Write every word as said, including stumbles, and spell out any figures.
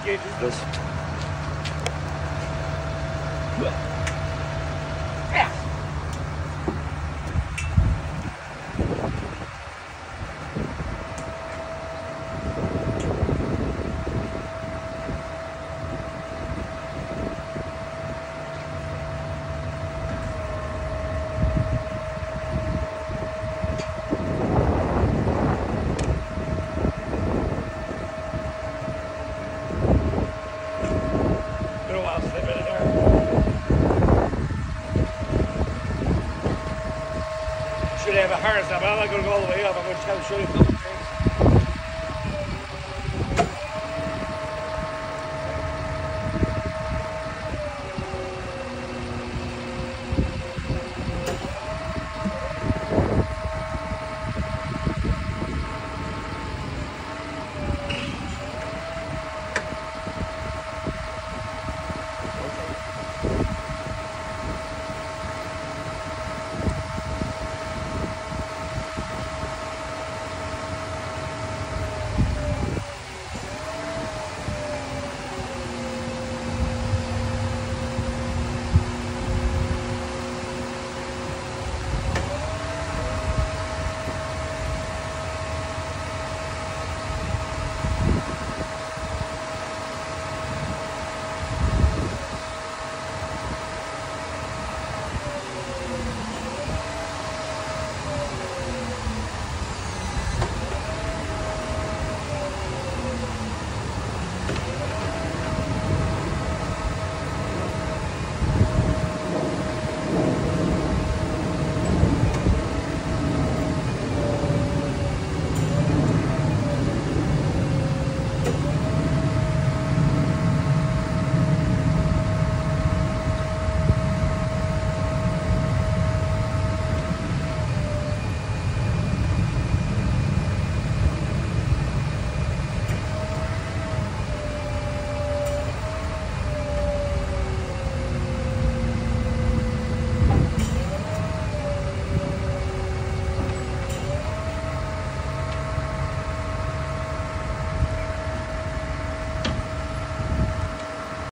gauges this. Yeah. Been a while since I've been in there. Should have a harness now, but I'm not going to go all the way up. I'm going to try to show you.